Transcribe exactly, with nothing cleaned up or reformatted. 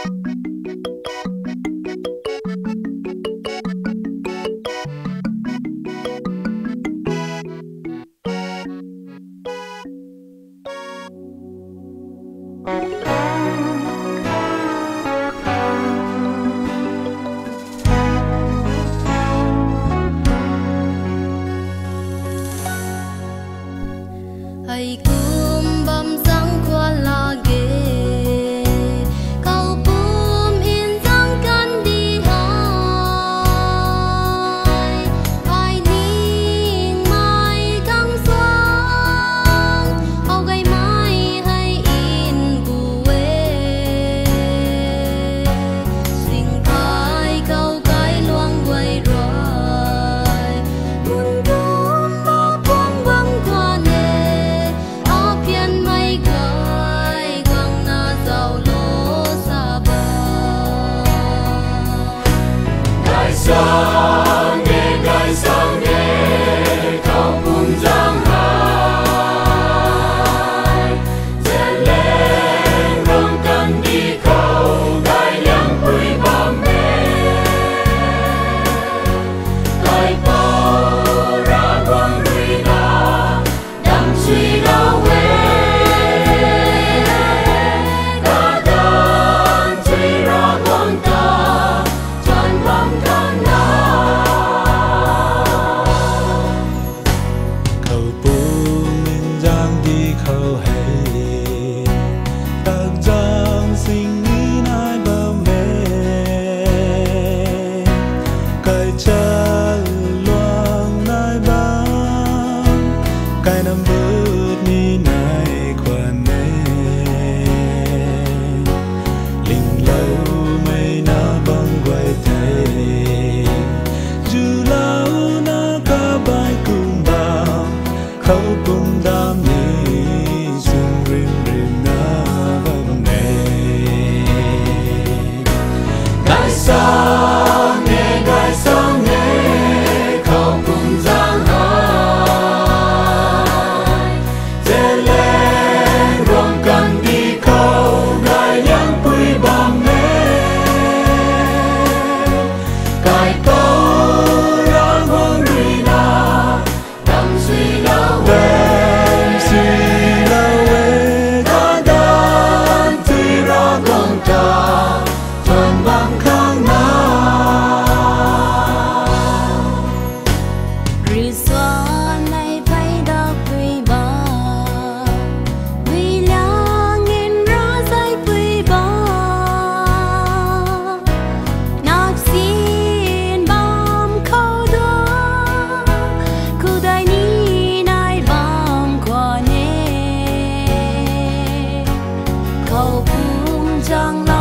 Hãy cùng bấm răng qua là ghê cầu bùm in răng căn đi hỏi ai nín mai căng xoang ao gây mai hay in bù ê sinh thái câu cái loang quay rồi buồn buồn ba buông băng qua nè phiền mây khơi quăng na giàu lúa xa bờ gai sang nghe gai sang nghe cao bùn giang hai dệt lên rong cần đi cầu gai yang bụi ba mẹ gai bao ra quăng đuôi na đắm suy đau cái năm bước ni này quan nè linh lâu mấy na băng quay thấy dù lâu na cả bài cùng bao khâu cùng đam ni sung rim rim na băng nè gai sang nghe gai sang nghe khâu cùng giang cầu buông trăng